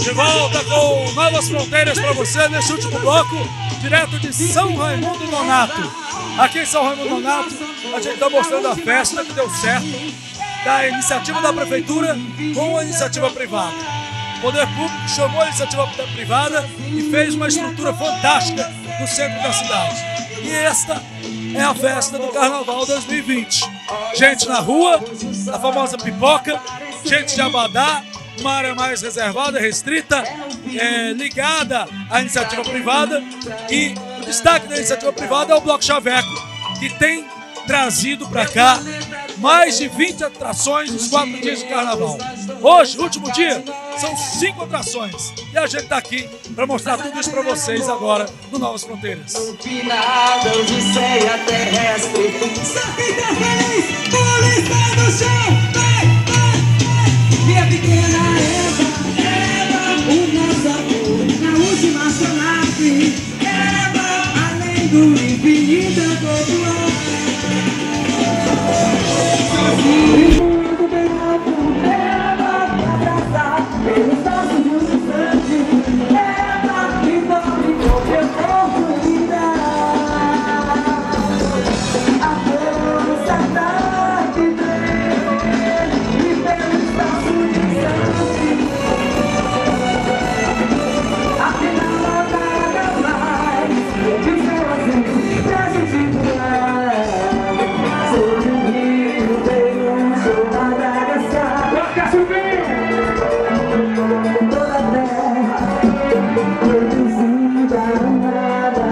De volta com Novas Fronteiras para você nesse último bloco, direto de São Raimundo Nonato. Aqui em São Raimundo Nonato, a gente está mostrando a festa que deu certo, da iniciativa da prefeitura com a iniciativa privada. O poder público chamou a iniciativa privada e fez uma estrutura fantástica no centro da cidade. E esta é a festa do Carnaval 2020. Gente na rua, a famosa pipoca, gente de Abadá, uma área mais reservada, restrita, ligada à iniciativa privada. E o destaque da iniciativa privada é o Bloco Chaveco, que tem trazido para cá mais de 20 atrações nos 4 dias de Carnaval. Hoje, último dia, são 5 atrações. E a gente está aqui para mostrar tudo isso para vocês agora no Novas Fronteiras. Minha pequena Eva, o nosso amor na última sonata, Eva, além do infinito todo sozinho, bem alto, Eva, abraçar pelos braços de um instante, Eva, me dói qualquer oportunidade, a força da viver, e pelos braços de um instante, afinal nada mais, que o céu azul pra gente voar, sou de um rio, tenho sou Madagascar, toda a terra produzida, nada,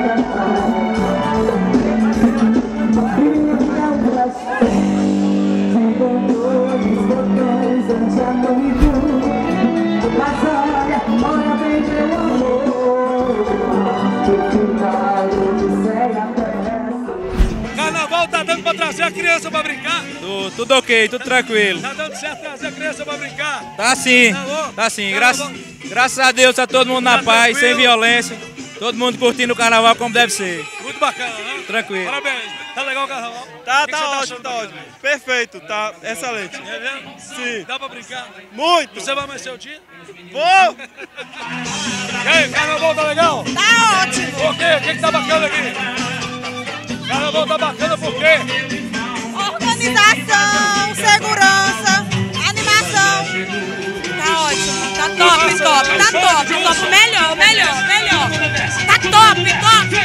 mas olha bem meu amor, que final odisseia terrestre. Carnaval tá dando para trazer a criança para brincar? Tudo ok, tudo tranquilo. Tá dando certo trazer a criança para brincar? Tá sim, Alô? tá sim. Carnaval. Graças a Deus tá todo mundo na Tá paz, tranquilo. sem violência. Todo mundo curtindo o carnaval como deve ser. Muito bacana, né? Tranquilo. Parabéns. Tá legal o Carnaval? O que Tá que você ótimo, achando tá do ótimo. Perfeito, tá excelente. Carnaval? É mesmo? Sim. Dá para brincar? Muito. Você vai amanhecer o dia? Vou! E aí, Carnaval tá legal? Tá ótimo! Por quê? O que tá bacana aqui? Carnaval tá bacana por quê? Organização, segurança, animação. Tá ótimo, tá top, top, melhor. Tá top.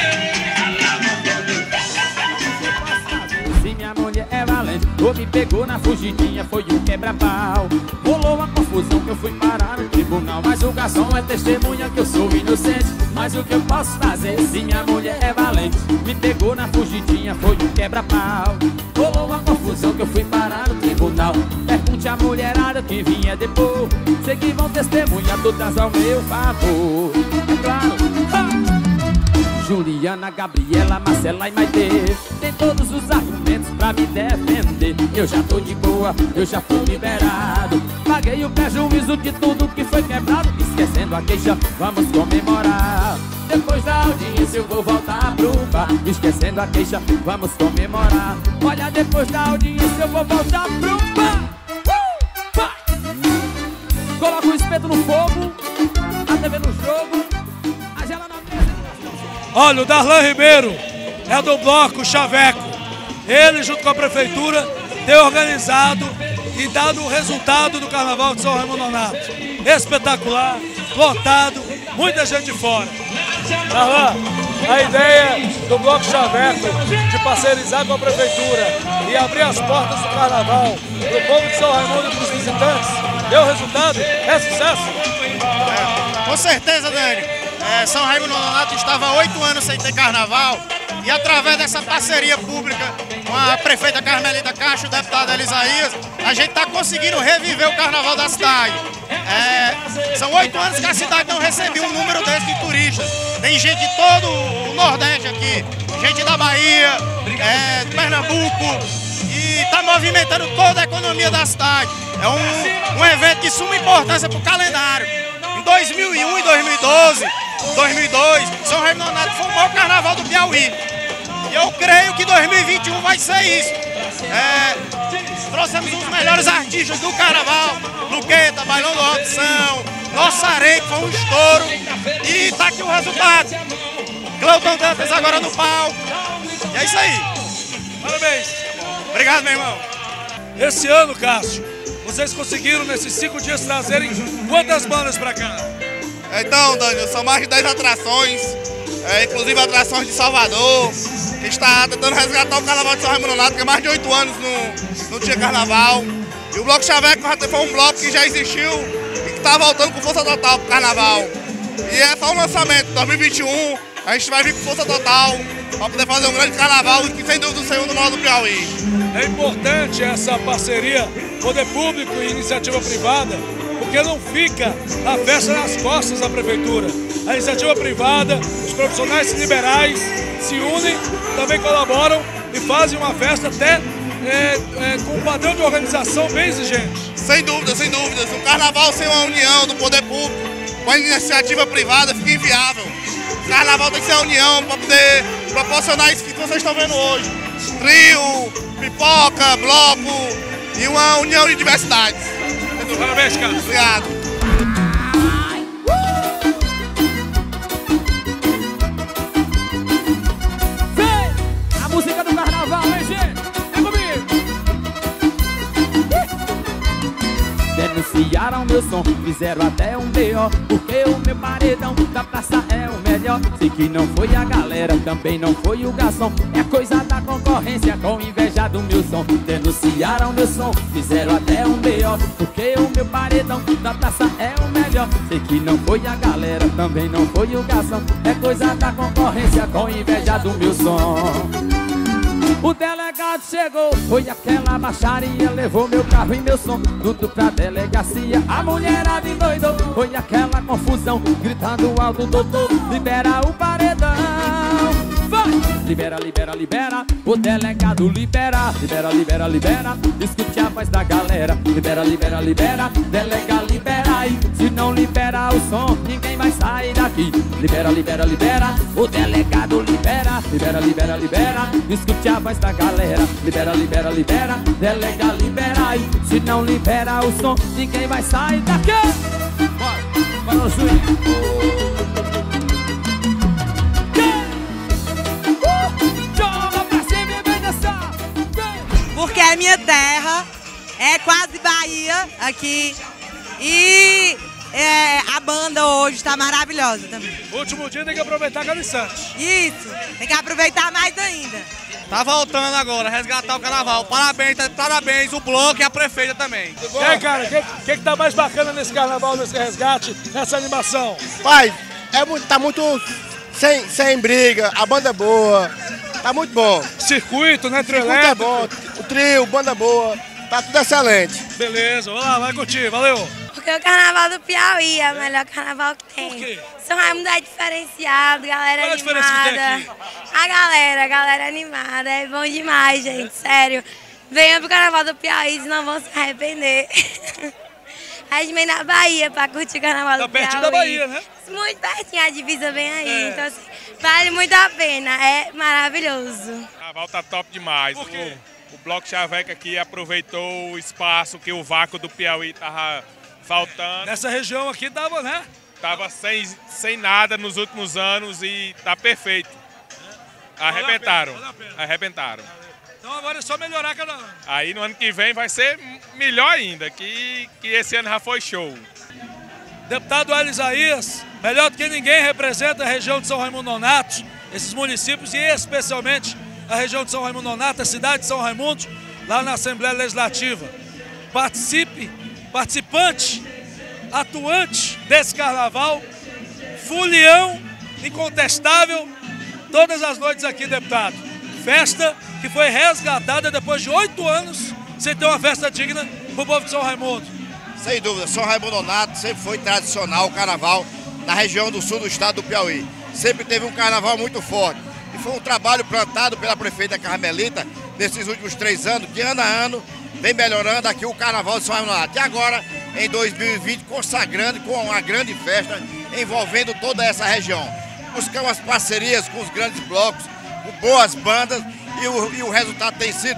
Se minha mulher é valente, ou me pegou na fugidinha, foi um quebra-pau. Rolou uma confusão que eu fui parar no tribunal, mas o garçom é testemunha que eu sou inocente. Mas o que eu posso fazer se minha mulher é valente? Me pegou na fugidinha, foi um quebra-pau. Rolou uma confusão que eu fui parar no tribunal. Pergunte a mulherada que vinha depois, sei que vão testemunhar todas ao meu favor. É claro. Juliana, Gabriela, Marcela e Maitê tem todos os argumentos pra me defender. Eu já tô de boa, eu já fui liberado. Paguei o prejuízo de tudo que foi quebrado. Esquecendo a queixa, vamos comemorar. Depois da audiência eu vou voltar pro bar. Esquecendo a queixa, vamos comemorar. Olha, depois da audiência eu vou voltar pro bar. Coloca o espeto no fogo, a TV no jogo, a gela na mesa. Olha, o Darlan Ribeiro é do Bloco Chaveco. Ele, junto com a prefeitura, tem organizado e dado o resultado do Carnaval de São Raimundo Nonato. Espetacular, lotado, muita gente de fora. Darlan, a ideia do Bloco Chaveco de parcerizar com a prefeitura e abrir as portas do Carnaval para o povo de São Raimundo e para os visitantes, deu resultado? É sucesso? Com certeza, Dani. São Raimundo Nonato estava há 8 anos sem ter carnaval e através dessa parceria pública com a prefeita Carmelita Castro, o deputado Elisaías, a gente está conseguindo reviver o carnaval da cidade. São 8 anos que a cidade não recebia um número desse de turistas. Tem gente de todo o Nordeste aqui, gente da Bahia, de Pernambuco, e está movimentando toda a economia da cidade. É um evento de suma importância para o calendário. Em 2001 e 2002, São Raimundo Nonato foi o maior carnaval do Piauí. E eu creio que 2021 vai ser isso. Trouxemos os melhores artistas do carnaval, Luqueta, Bailão da Opção, Nossa Areia, que foi um estouro. E tá aqui o resultado. Cleuton Dantas agora no palco. E é isso aí. Parabéns. Obrigado, meu irmão. Esse ano, Cássio, vocês conseguiram nesses 5 dias trazerem quantas bandas pra cá? Então, Daniel, são mais de 10 atrações, inclusive atrações de Salvador, que está tentando resgatar o Carnaval de São Raimundo Nonato, que há mais de 8 anos não tinha carnaval. E o Bloco Chaveco foi um bloco que já existiu e que está voltando com força total pro carnaval. E é só um lançamento, 2021, a gente vai vir com força total para poder fazer um grande carnaval, que sem dúvida o segundo maior do Piauí. É importante essa parceria, poder público e iniciativa privada, porque não fica a festa nas costas da prefeitura. A iniciativa privada, os profissionais liberais se unem, também colaboram e fazem uma festa até com um padrão de organização bem exigente. Sem dúvidas, sem dúvidas. Um carnaval sem uma união do poder público com a iniciativa privada fica inviável. O carnaval tem que ser a união para poder proporcionar isso que vocês estão vendo hoje. Trio, pipoca, bloco e uma união de diversidades. Parabéns, cara. Obrigado. Vem! A música do carnaval, hein, gente? Vem comigo! Denunciaram meu som, fizeram até um B.O. Porque o meu paredão da praça é o melhor. Sei que não foi a galera, também não foi o garçom. É coisa da concorrência com inveja do meu som. Denunciaram meu som, fizeram até um B.O. Porque o meu paredão da praça é o melhor. Sei que não foi a galera, também não foi o garçom. É coisa da concorrência com inveja do meu som. O delegado chegou, foi aquela baixaria, levou meu carro e meu som tudo pra delegacia. A mulherada endoidou, foi aquela confusão, gritando alto: doutor, libera o paredão. Vai! Libera, libera, libera, o delegado libera. Libera, libera, libera, escute a voz da galera. Libera, libera, libera, delega, libera aí. Se não libera o som, ninguém vai sair daqui. Libera, libera, libera, o delegado libera. Libera, libera, libera, escute a voz da galera. Libera, libera, libera, delega, libera aí. Se não libera o som, ninguém vai sair daqui. Bora, bora, juiz. Porque é minha terra, é quase Bahia aqui. E a banda hoje está maravilhosa também. Último dia tem que aproveitar cada instante. Isso, tem que aproveitar mais ainda. Tá voltando agora, resgatar o carnaval. Parabéns, parabéns, o bloco e a prefeita também. E aí, cara, o que tá mais bacana nesse carnaval, nesse resgate, nessa animação? Pai, tá muito sem briga, a banda é boa, tá muito bom. Circuito, né? Trio Circuito é bom, o trio, banda boa, tá tudo excelente. Beleza, vamos lá, vai curtir, valeu. Porque o carnaval do Piauí é o melhor carnaval que tem. Por quê? São Raimundo é diferenciado, galera Qual a diferença que tem animada. aqui? A galera animada, é bom demais, gente, sério. Venham pro carnaval do Piauí, senão vão se arrepender. A gente vem na Bahia pra curtir o carnaval do Piauí. Tá pertinho da Bahia, né? Muito pertinho, a divisa vem aí, É. então assim, vale muito a pena, é maravilhoso. O carnaval tá top demais. Por quê? O Bloco Chaveco aqui aproveitou o espaço que o vácuo do Piauí tava faltando. Nessa região aqui dava, né? Tava sem nada nos últimos anos e tá perfeito. Arrebentaram. Vale a pena. Arrebentaram. Então agora é só melhorar cada ano. Aí no ano que vem vai ser melhor ainda, que esse ano já foi show. Deputado Hélio Isaías, melhor do que ninguém, representa a região de São Raimundo Nonato, esses municípios e especialmente a região de São Raimundo Nonato, a cidade de São Raimundo, lá na Assembleia Legislativa. Participante, atuante desse carnaval, fulião, incontestável, todas as noites aqui, deputado. Festa que foi resgatada depois de 8 anos sem ter uma festa digna para o povo de São Raimundo. Sem dúvida, São Raimundo Nonato sempre foi tradicional o carnaval na região do sul do estado do Piauí. Sempre teve um carnaval muito forte. E foi um trabalho plantado pela prefeita Carmelita nesses últimos 3 anos, que ano a ano vem melhorando aqui o carnaval de São Raimundo Nonato. E agora, em 2020, consagrando com uma grande festa envolvendo toda essa região. Buscamos parcerias com os grandes blocos, com boas bandas, e o resultado tem sido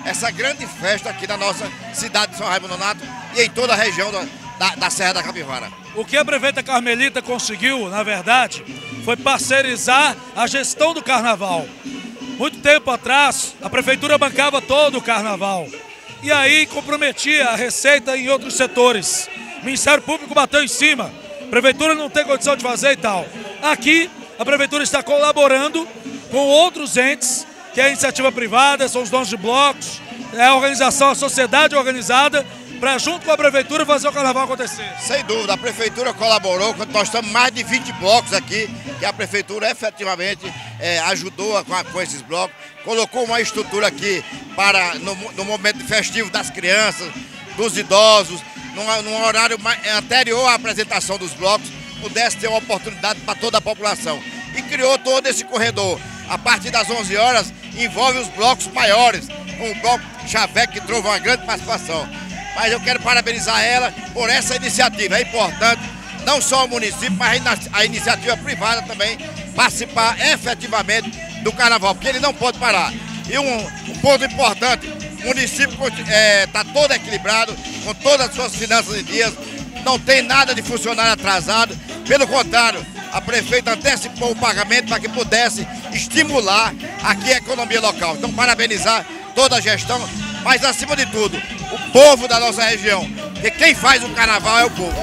essa grande festa aqui na nossa cidade de São Raimundo Nonato e em toda a região da Serra da Capivara. O que a prefeita Carmelita conseguiu, na verdade, foi parceirizar a gestão do carnaval. Muito tempo atrás, a prefeitura bancava todo o carnaval. E aí comprometia a receita em outros setores. O Ministério Público bateu em cima. A prefeitura não tem condição de fazer e tal. Aqui, a prefeitura está colaborando com outros entes, que é a iniciativa privada, são os donos de blocos, é a organização, a sociedade organizada, para junto com a prefeitura fazer o carnaval acontecer. Sem dúvida, a prefeitura colaborou, nós estamos mais de 20 blocos aqui, que a prefeitura efetivamente ajudou com esses blocos, colocou uma estrutura aqui para, no momento festivo das crianças, dos idosos, num horário anterior à apresentação dos blocos, pudesse ter uma oportunidade para toda a população. E criou todo esse corredor. A partir das 11 horas, envolve os blocos maiores, com o bloco Chaveco, que trouxe uma grande participação. Mas eu quero parabenizar ela por essa iniciativa. É importante, não só o município, mas a iniciativa privada também participar efetivamente do carnaval, porque ele não pode parar. E um ponto importante, o município está todo equilibrado, com todas as suas finanças em dias, não tem nada de funcionário atrasado, pelo contrário, a prefeita antecipou o pagamento para que pudesse estimular aqui a economia local. Então, parabenizar toda a gestão, mas acima de tudo, o povo da nossa região, porque quem faz o carnaval é o povo.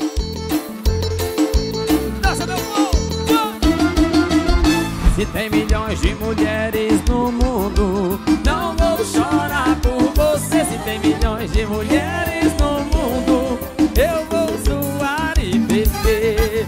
Se tem milhões de mulheres no mundo, não vou chorar por você. Se tem milhões de mulheres no mundo, eu vou zoar e beber.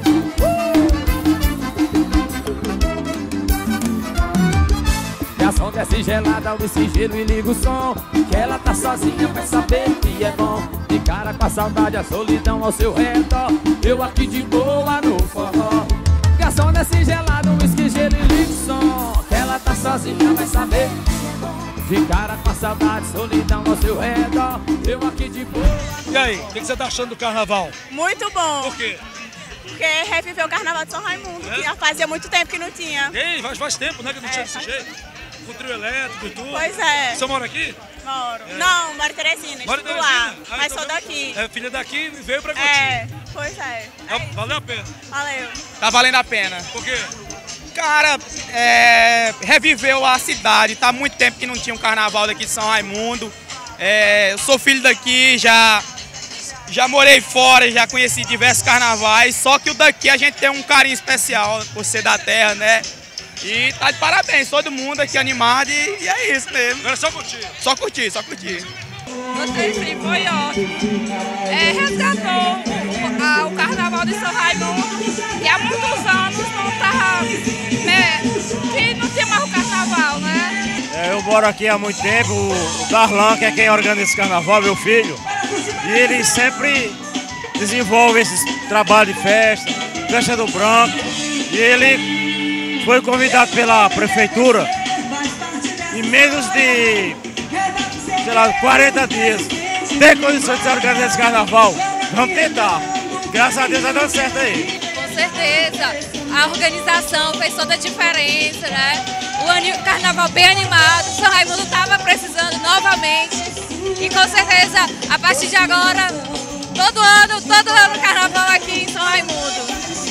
Garçom desce gelada, o sigilo e liga o som, que ela tá sozinha, vai saber que é bom. De cara com a saudade, a solidão ao seu redor, eu aqui de boa no forró. Garçom desce gelado, um whisky, gelo e liga o som, que ela tá sozinha, vai saber. De cara com a saudade, solidão ao seu redor, eu aqui de boa. E aí, o que você tá achando do carnaval? Muito bom. Por quê? Porque reviveu o carnaval de São Raimundo, que já fazia muito tempo que não tinha. Ei, faz tempo, né, que não tinha desse jeito. Com o trio elétrico e tudo. Pois é. Você mora aqui? Moro. Não, moro em Teresina, Mora em estudo Teresina? lá, mas sou daqui. É filha daqui e veio pra Cotia. É, pois é. Valeu a pena? Valeu. Tá valendo a pena. Por quê? Cara, reviveu a cidade. Tá há muito tempo que não tinha um carnaval daqui de São Raimundo. Eu sou filho daqui, já morei fora, já conheci diversos carnavais. Só que o daqui a gente tem um carinho especial por ser da terra, né? E tá de parabéns, todo mundo aqui animado e é isso mesmo. Agora é só curtir. Só curtir, só curtir. Gostei sim, foi ótimo. Resgatou o carnaval de São Raimundo, que há muitos anos não tava, né, que não tinha mais o carnaval, né? Eu moro aqui há muito tempo, o Darlan, que é quem organiza esse carnaval, meu filho, e ele sempre desenvolve esse trabalho de festa do branco, e ele foi convidado pela prefeitura em menos de, sei lá, 40 dias. Tem condições de se organizar esse carnaval? Vamos tentar. Graças a Deus vai dando certo aí. Com certeza. A organização fez toda a diferença, né? O carnaval bem animado. São Raimundo estava precisando novamente. E com certeza, a partir de agora, todo ano carnaval aqui em São Raimundo.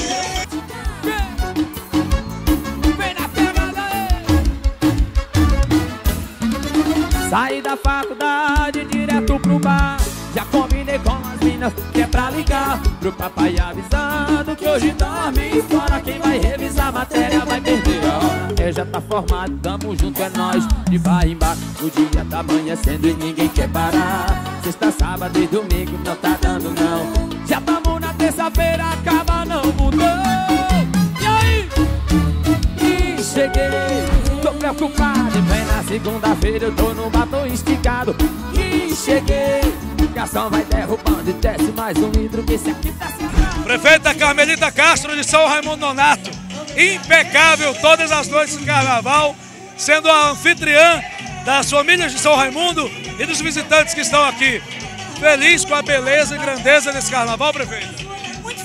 Saí da faculdade direto pro bar, já combinei com as minas que é pra ligar pro papai avisando que hoje dorme fora. Quem vai revisar a matéria vai perder a hora. Já tá formado, tamo junto, é nóis, de bar em bar. O dia tá amanhecendo e ninguém quer parar. Sexta, sábado e domingo não tá dando não. Já tamo na terça-feira, acaba não mudou. E aí? E cheguei, tô preocupado, vem na segunda-feira eu tô no batom esticado. E cheguei, o garçom vai derrubando e desce mais um litro que esse aqui tá cerrado. Prefeita Carmelita Castro de São Raimundo Nonato, impecável todas as noites de carnaval, sendo a anfitriã das famílias de São Raimundo e dos visitantes que estão aqui. Feliz com a beleza e grandeza desse carnaval, prefeita? Muito feliz,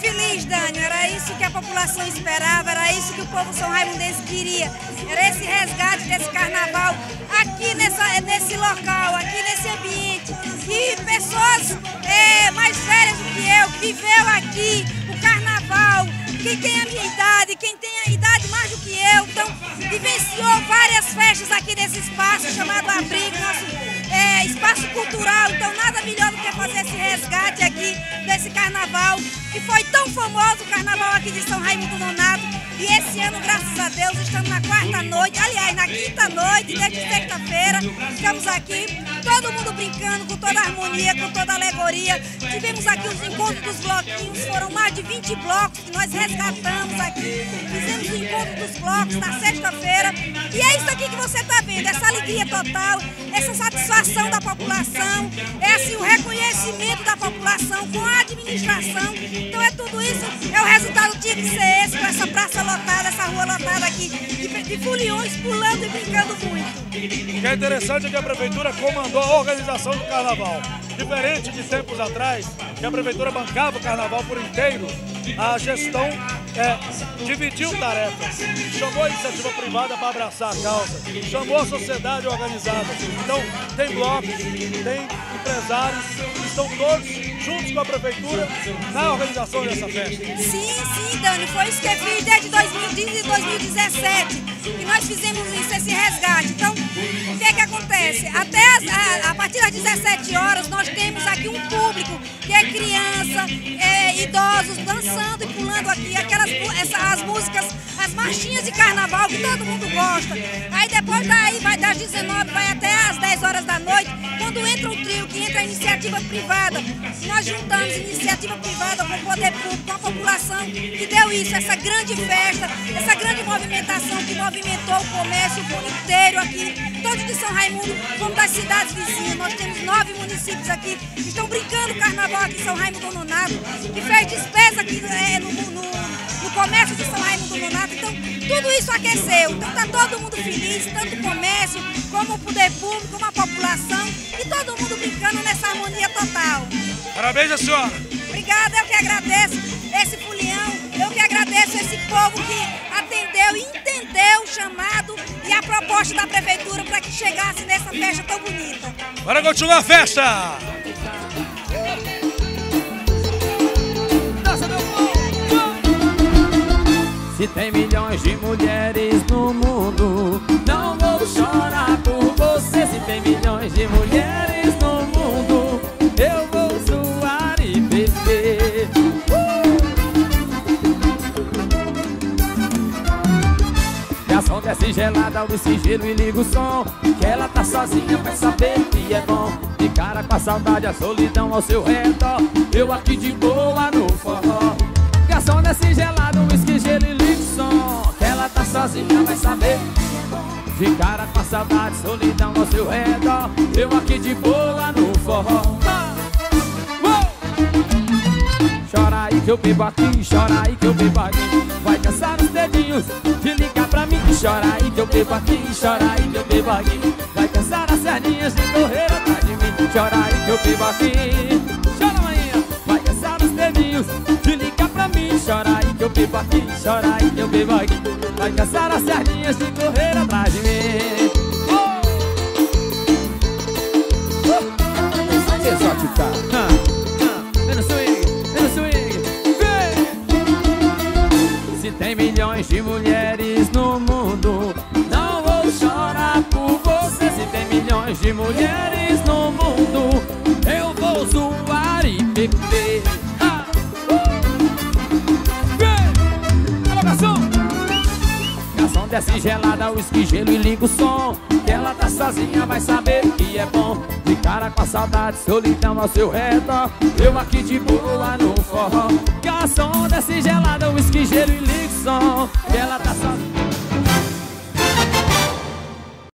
Dânio, era isso que a população esperava, era isso que o povo são raimundense queria. Era esse resgate desse carnaval aqui nesse local, aqui nesse ambiente. E pessoas mais velhas do que eu, que viveu aqui o carnaval, quem tem a minha idade, quem tem a idade mais do que eu, então vivenciou várias festas aqui nesse espaço chamado Abrigo, nosso espaço cultural. Então nada melhor do que fazer esse resgate aqui desse carnaval, que foi tão famoso, o carnaval aqui de São Raimundo Nonato. E esse ano, graças a Deus, estamos na quarta noite, aliás, na quinta noite, desde sexta-feira, estamos aqui, todo mundo brincando, com toda a harmonia, com toda a alegoria. Tivemos aqui os encontros dos bloquinhos, foram mais de 20 blocos que nós resgatamos aqui. Fizemos o encontro dos blocos na sexta-feira. E é isso aqui que você está vendo, essa alegria total, essa satisfação da população, o reconhecimento da população com a administração. Então é tudo isso, é o resultado tinha que ser esse, com essa praça lotada, essa rua lotada aqui, de foliões pulando e brincando muito. O que é interessante é que a prefeitura comandou a organização do carnaval. Diferente de tempos atrás, que a prefeitura bancava o carnaval por inteiro, a gestão dividiu tarefas, chamou a iniciativa privada para abraçar a causa, chamou a sociedade organizada. Então, tem blocos, tem empresários, que estão todos juntos com a prefeitura na organização dessa festa. Sim, Dani, foi isso que eu fiz desde 2015 e 2017, que nós fizemos isso, esse resgate. Então, o que é que acontece? Até a partir das 17 horas, nós temos aqui um público, que é criança, idosos, dançando e pulando aqui, as músicas, as marchinhas de carnaval que todo mundo gosta. Aí depois daí, vai das 19, vai até as 10 horas da noite, quando entra um trio, que entra a iniciativa privada. Nós juntamos iniciativa privada com o poder público, com a população, que deu isso, essa grande festa, essa grande movimentação que movimentou o comércio inteiro aqui, todos de São Raimundo, como das cidades vizinhas. Nós temos 9 municípios aqui que estão brincando o carnaval aqui em São Raimundo Nonato, que fez despesa aqui no comércio de São Raimundo Nonato. Então, tudo isso aqueceu. Então, está todo mundo feliz, tanto o comércio, como o poder público, como a população, e todo mundo brincando nessa harmonia total. Parabéns a senhora. Obrigada, eu que agradeço esse folião, eu que agradeço esse povo que atendeu e entendeu o chamado e a proposta da prefeitura para que chegasse nessa festa tão bonita. Bora continuar a festa! Se tem milhões de mulheres no mundo, não vou chorar por você. Se tem milhões de mulheres no mundo, eu vou zoar e beber. Garçom, desce gelada, whisky, gelo e liga o som, que ela tá sozinha, vai saber que é bom. De cara com a saudade, a solidão ao seu redor, eu aqui de boa no forró. Garçom, desce gelada, whisky, gelo e liga o som, que ela tá sozinha, vai saber. De cara com a saudade, solidão ao seu redor, eu aqui de boa no forró. Chora aí que eu bebo aqui, chora aí que eu bebo aqui, vai cansar os dedinhos de ligar pra mim. Chora aí que eu bebo aqui, chora aí que eu bebo aqui, vai cansar as sardinhas de correr atrás de mim. Chora aí que eu bebo aqui, chora manhã, vai cansar os dedinhos de ligar pra mim. Chora aí que eu bebo aqui, chora aí que eu bebo aqui, vai cansar as sardinhas de correr atrás de mim. Exótica, no swing, vem. Se tem milhões de mulheres no mundo, não vou chorar por você. Se tem milhões de mulheres no mundo, eu vou zoar e beber. Garçom, desce gelada, whisky, gelo e liga o som, que ela tá sozinha, vai saber que é bom. De cara com a saudade, solidão ao seu redor, eu aqui de boa no forró. Garçom, desce gelada, whisky, gelo e liga o som, que ela tá sozinha.